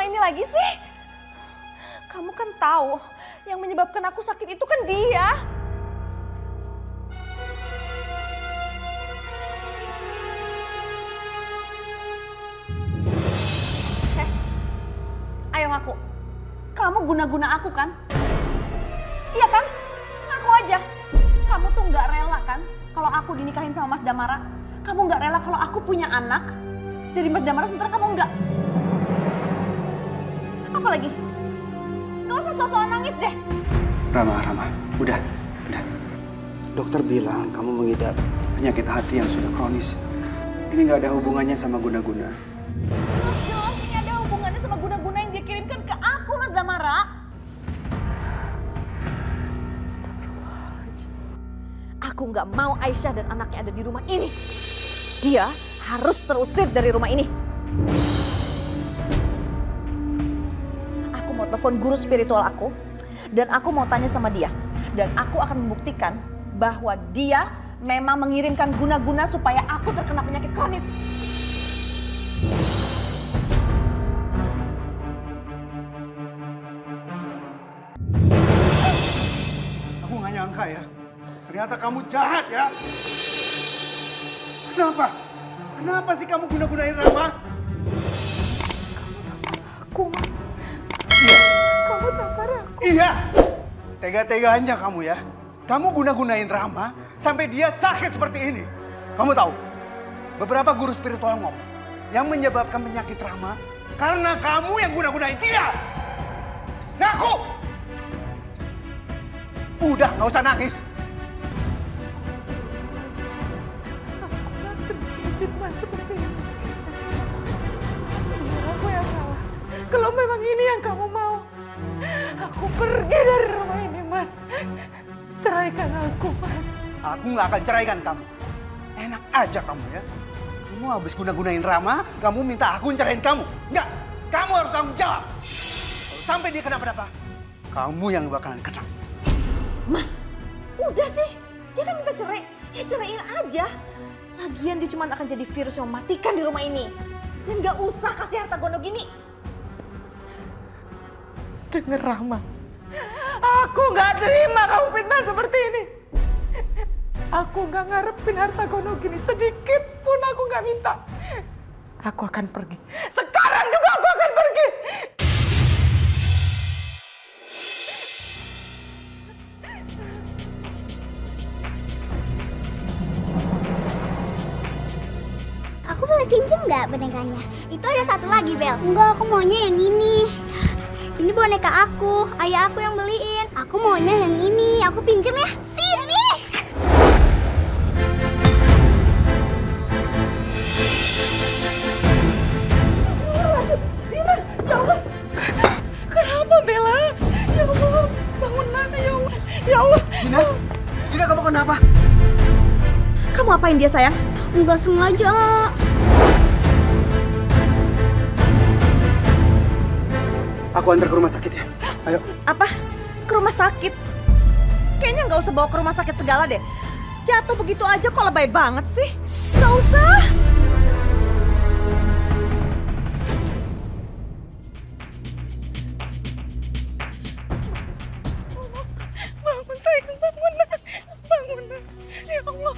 rumah ini lagi sih? Kamu kan tahu yang menyebabkan aku sakit itu kan dia. Ayo ngaku, kamu guna-guna aku kan? Iya kan? Ngaku aja. Kamu tuh nggak rela kan kalau aku dinikahin sama Mas Damara? Kamu nggak rela kalau aku punya anak dari Mas Damara, sementara kamu nggak? Apa lagi? Gak usah sok-sokan nangis deh. Rama, udah. Dokter bilang kamu mengidap penyakit hati yang sudah kronis. Ini nggak ada hubungannya sama guna-guna. Jelas-jelas ini ada hubungannya sama guna-guna yang dia kirimkan ke aku, Mas Damara. Astagfirullahaladzim. Aku nggak mau Aisyah dan anaknya ada di rumah ini. Dia harus terusir dari rumah ini. Aku mau telepon guru spiritual aku dan aku mau tanya sama dia. Dan aku akan membuktikan bahwa dia memang mengirimkan guna-guna supaya aku terkena penyakit kronis. Aku nggak nyangka ya. Ternyata kamu jahat ya. Kenapa sih kamu guna-gunain Rama? Aku, Mas. Iya. Kamu tampar aku. Iya. Tega-teganya kamu ya. Kamu guna-gunain Rama sampai dia sakit seperti ini. Kamu tahu, beberapa guru spiritual ngomong yang menyebabkan penyakit Rama karena kamu yang guna-gunain dia. Ngaku! Udah, nggak usah nangis. Fitnah seperti ini. Aku yang salah. Kalau memang ini yang kamu mau, aku pergi dari rumah ini, Mas. Ceraikan aku, Mas. Aku nggak akan ceraikan kamu. Enak aja kamu ya. Kamu habis guna-gunain Rama, kamu minta aku ceraiin kamu. Enggak, kamu harus tanggung jawab. Kalau sampai dia kenapa-napa, kamu yang bakalan kena. Mas, udah sih. Dia kan minta cerai. Ya ceraiin aja. Lagian dia cuma akan jadi virus yang mematikan di rumah ini. Dan gak usah kasih harta gono gini. Dengar Rahma. Aku gak terima kamu fitnah seperti ini. Aku gak ngarepin harta gono gini. Sedikit pun aku gak minta. Aku akan pergi. Sekarang juga aku akan pergi. Aku boleh pinjem nggak bonekanya? Itu ada satu lagi, Bel. Enggak, aku maunya yang ini. Ini boneka aku, ayah aku yang beliin. Aku maunya yang ini, aku pinjem ya. Sini! Dina, ya Allah. Kenapa Bella? Ya Allah, bangun Nana ya Allah. Ya Allah. Dina, kamu kenapa? Kamu apain dia sayang? Enggak sengaja. Aku antar ke rumah sakit ya. Ayo. Apa? Ke rumah sakit? Kayaknya nggak usah bawa ke rumah sakit segala deh. Jatuh begitu aja kok lebay banget sih. Nggak usah. Bangun sayang, bangun. Bangun. Ya Allah.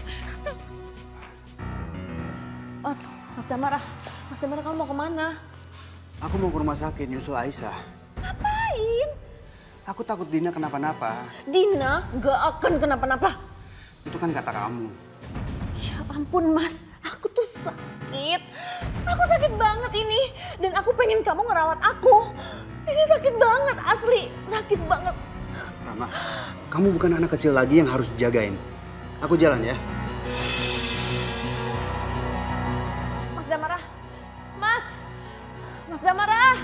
Mas Damara kamu mau kemana? Aku mau ke rumah sakit nyusul Aisyah. Ngapain? Aku takut Dina kenapa-napa. Dina nggak akan kenapa-napa. Itu kan kata kamu. Ya ampun Mas, aku tuh sakit. Aku sakit banget ini. Dan aku pengen kamu ngerawat aku. Ini sakit banget, asli. Sakit banget. Rama, kamu bukan anak kecil lagi yang harus dijagain. Aku jalan ya. Mas Damara. Mas Damara.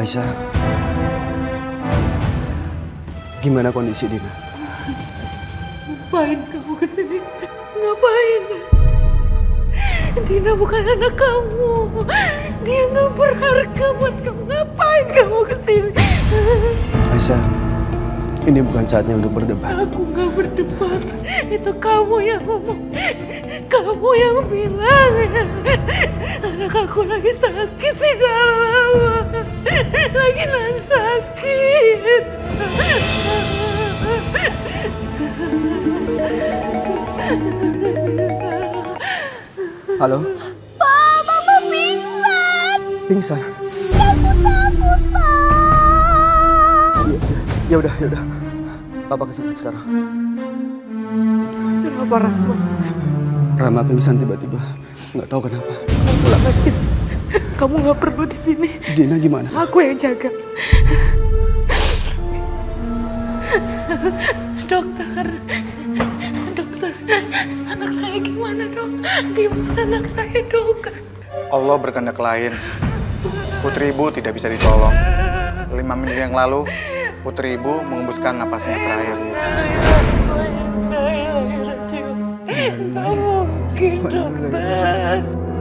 Aisyah, gimana kondisi Dina? Ngapain kamu kesini? Ngapain? Dina bukan anak kamu. Dia nggak berharga buat kamu. Ngapain kamu kesini? Aisyah, ini bukan saatnya untuk berdebat. Aku nggak berdebat. Itu kamu yang ngomong. Kamu yang bilang anak aku lagi sakit di dalam. Lagi sakit. Halo? Pak, Papa pingsan. Pingsan? Aku takut, Pak. Ya udah. Papa kesana sekarang. Kenapa Rahma? Rama pingsan tiba-tiba. Nggak tahu kenapa. Pulang aja. Kamu nggak perlu di sini. Dina gimana? Aku yang jaga. Dokter, anak saya gimana dok? Gimana anak saya dok? Allah berkehendak lain. Putri ibu tidak bisa ditolong. 5 menit yang lalu, putri ibu mengembuskan napasnya terakhir. Tak mungkin dokter.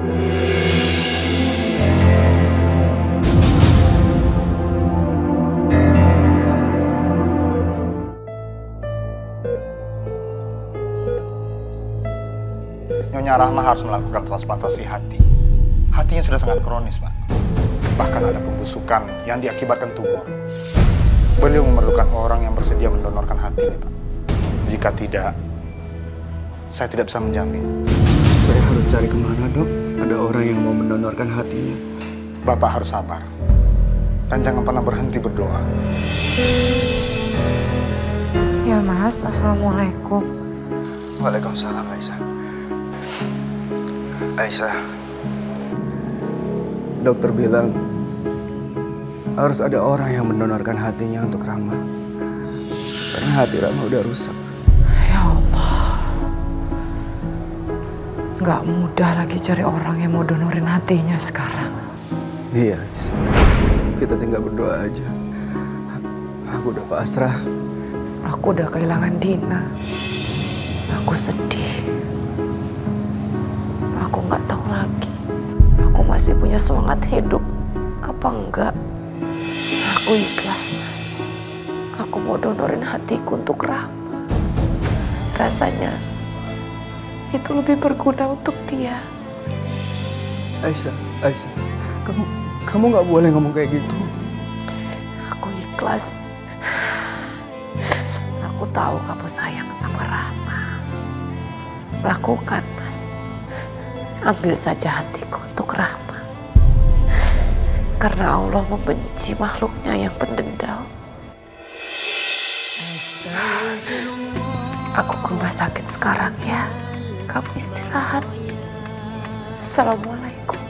Nyonya Rahma harus melakukan transplantasi hati. Hatinya sudah sangat kronis, Pak. Bahkan ada pembusukan yang diakibatkan tumor. Beliau memerlukan orang yang bersedia mendonorkan hatinya, Pak. Jika tidak, saya tidak bisa menjamin. Saya harus cari kemana, Dok? Ada orang yang mau mendonorkan hatinya. Bapak harus sabar. Dan jangan pernah berhenti berdoa. Ya Mas, Assalamualaikum. Waalaikumsalam, Aisyah. Aisyah, dokter bilang harus ada orang yang mendonorkan hatinya untuk Rama. Karena hati Rama udah rusak. Ya Allah. Nggak mudah lagi cari orang yang mau donorin hatinya sekarang. Iya, Aisyah. Kita tinggal berdoa aja. Aku udah pasrah. Aku udah kehilangan Dina. Aku sedih. Aku nggak tahu lagi. Aku masih punya semangat hidup apa enggak? Aku ikhlas, Mas. Aku mau donorin hatiku untuk Rahma. Rasanya itu lebih berguna untuk dia. Aisyah, kamu nggak boleh ngomong kayak gitu. Aku ikhlas. Aku tahu kamu sayang sama Rahma. Lakukan, Mas. Ambil saja hatiku untuk Rahma. Karena Allah membenci makhluknya yang pendendam. Aku ke rumah sakit sekarang ya. Kamu istirahat. Assalamualaikum.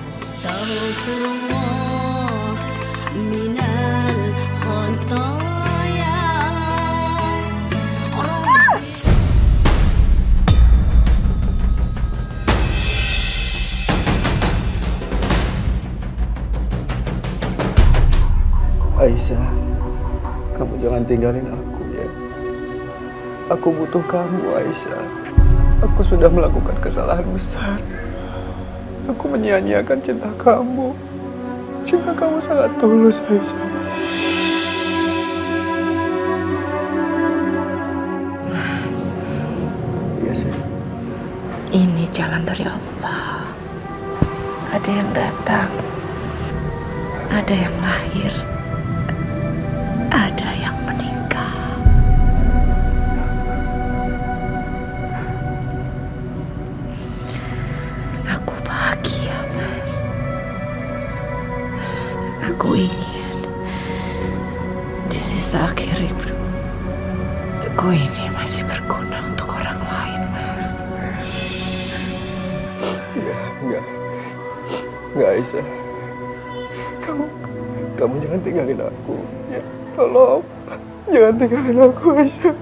Aisyah, kamu jangan tinggalin aku ya. Aku butuh kamu, Aisyah. Aku sudah melakukan kesalahan besar. Aku menyia-nyiakan cinta kamu. Cinta kamu sangat tulus, Aisyah. Mas, Iya, sih. ini jalan dari Allah. Ada yang datang. Ada yang lahir. Ada yang meninggal. Aku bahagia, Mas. Aku ingin di sisa akhir hidup aku ini masih berguna untuk orang lain, Mas. Enggak, Aisyah. Kamu jangan tinggalin aku. Ya, tolong. Jangan tinggalin aku, Aisyah.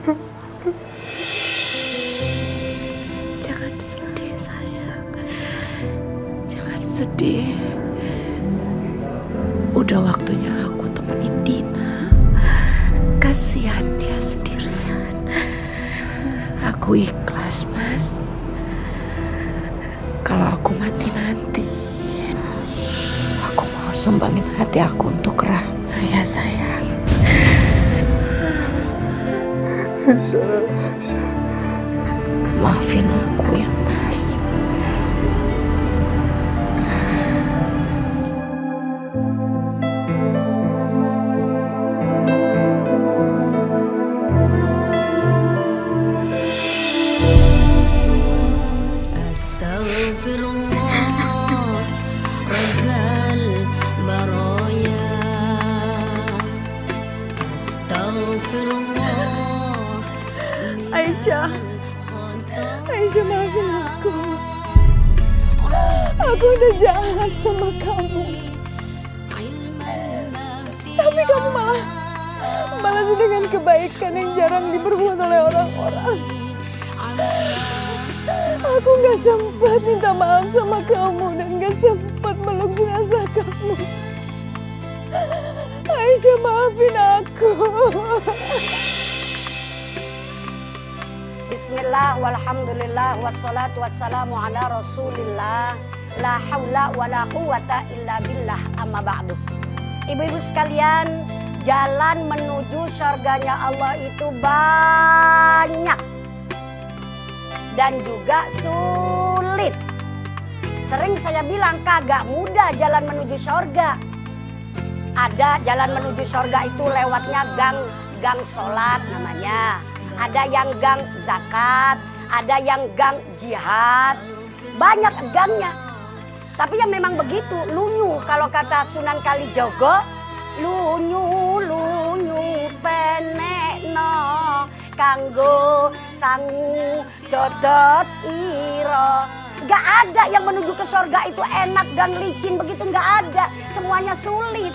Jangan sedih, sayang. Jangan sedih. Udah waktunya aku temenin Dina. Kasihan dia sendirian. Aku ikhlas, Mas. Kalau aku mati nanti, aku mau sumbangin hati aku untuk Rahma, ya sayang. Maafin aku ya, Mas. Aisyah, maafin aku. Aku udah jahat sama kamu. Tapi kamu malah dengan kebaikan yang jarang diperbuat oleh orang-orang. Aku gak sempat minta maaf sama kamu dan gak sempat meluk jenazah kamu. Aisyah, maafin aku. Bismillah, walhamdulillah, wassalatu wassalamu ala rasulillah. La hawla wa la quwata illa billah, amma ba'du. Ibu-ibu sekalian, jalan menuju surganya Allah itu banyak dan juga sulit. Sering saya bilang kagak mudah jalan menuju surga. Ada jalan menuju surga itu lewatnya gang sholat namanya. Ada yang gang zakat, ada yang gang jihad, banyak gangnya. Tapi yang memang begitu, lunyu kalau kata Sunan Kalijogo, lunyu penekno kanggo sangu dodot iro. Gak ada yang menuju ke surga itu enak dan licin begitu, gak ada. Semuanya sulit.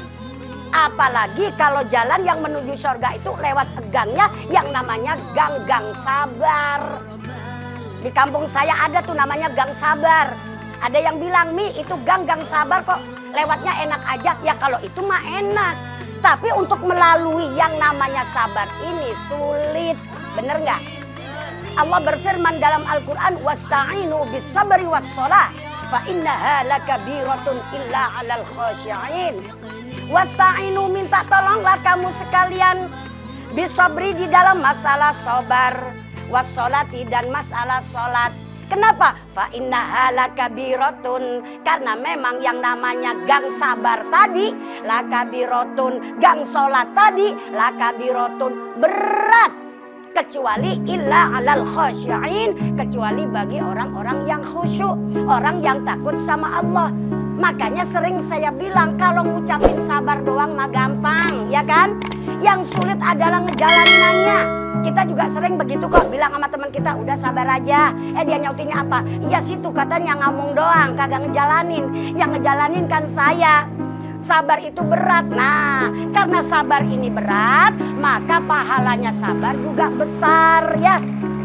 Apalagi kalau jalan yang menuju surga itu lewat gangnya yang namanya gang sabar. Di kampung saya ada tuh namanya gang sabar. Ada yang bilang, Mi itu gang sabar kok lewatnya enak aja. Ya kalau itu mah enak. Tapi untuk melalui yang namanya sabar ini sulit. Bener nggak? Allah berfirman dalam Al-Quran, wasta'inu bis sabri was sholah fa innaha lakabiratun illa 'alal khashi'in. Wasta'inu, minta tolonglah kamu sekalian bisabri di dalam masalah sabar, wassolati dan masalah sholat. Kenapa? Fa innaha lakabiratun, karena memang yang namanya gang sabar tadi lakabiratun, gang sholat tadi lakabiratun, berat. Kecuali illa 'alal khasyi'in, kecuali bagi orang-orang yang khusyuk, orang yang takut sama Allah. Makanya sering saya bilang kalau ngucapin sabar doang mah gampang, ya kan? Yang sulit adalah ngejalaninannya. Kita juga sering begitu kok, bilang sama teman kita, udah sabar aja. Dia nyautinnya apa? Iya situ katanya ngomong doang, kagak ngejalanin. Yang ngejalanin kan saya. Sabar itu berat. Nah, karena sabar ini berat, maka pahalanya sabar juga besar, ya.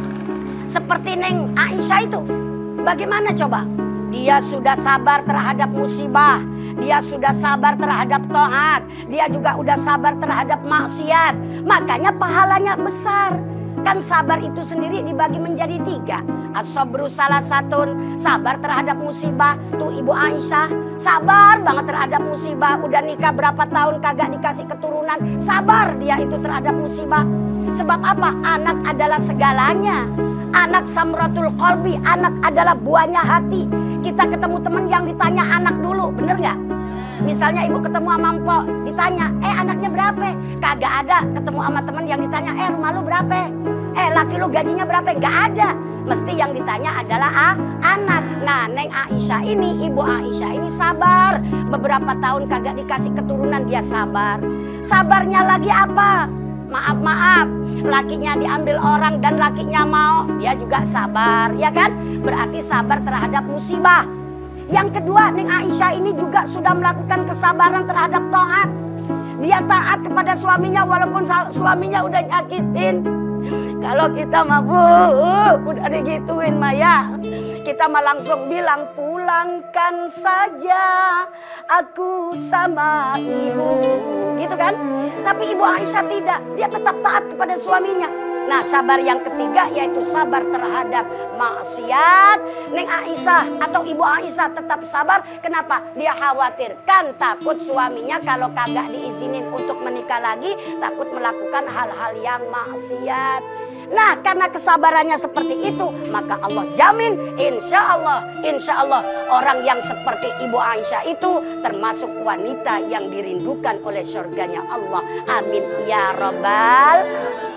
Seperti Neng Aisyah itu. Bagaimana coba? Dia sudah sabar terhadap musibah, dia sudah sabar terhadap taat, dia juga udah sabar terhadap maksiat. Makanya pahalanya besar. Kan sabar itu sendiri dibagi menjadi 3. As-sabru salah satun, sabar terhadap musibah. Tuh Ibu Aisyah sabar banget terhadap musibah. Udah nikah berapa tahun kagak dikasih keturunan, sabar dia itu terhadap musibah. Sebab apa? Anak adalah segalanya. Anak samratul qalbi, anak adalah buahnya hati. Kita ketemu temen yang ditanya anak dulu, bener nggak? Misalnya ibu ketemu sama mpok, ditanya, anaknya berapa? Kagak ada ketemu sama temen yang ditanya, rumah lu berapa? Laki lu gajinya berapa? Nggak ada. Mesti yang ditanya adalah anak. Nah, Neng Aisyah ini, Ibu Aisyah ini sabar. Beberapa tahun kagak dikasih keturunan, dia sabar. Sabarnya lagi apa? Maaf, lakinya diambil orang dan lakinya mau, dia juga sabar, ya kan? Berarti sabar terhadap musibah. Yang kedua, Neng Aisyah ini juga sudah melakukan kesabaran terhadap taat. Dia taat kepada suaminya walaupun suaminya udah nyakitin. Kalau kita mabuk, udah digituin Maya. kita mah langsung bilang pulangkan saja aku sama ibu, gitu kan? Tapi Ibu Aisyah tidak, dia tetap taat kepada suaminya. Nah, sabar yang ketiga yaitu sabar terhadap maksiat. Neng Aisyah atau Ibu Aisyah tetap sabar. Kenapa? Dia khawatirkan takut suaminya kalau kagak diizinin untuk menikah lagi, takut melakukan hal-hal yang maksiat. Nah, karena kesabarannya seperti itu, maka Allah jamin insya Allah orang yang seperti Ibu Aisyah itu termasuk wanita yang dirindukan oleh surganya Allah. Amin ya Rabbal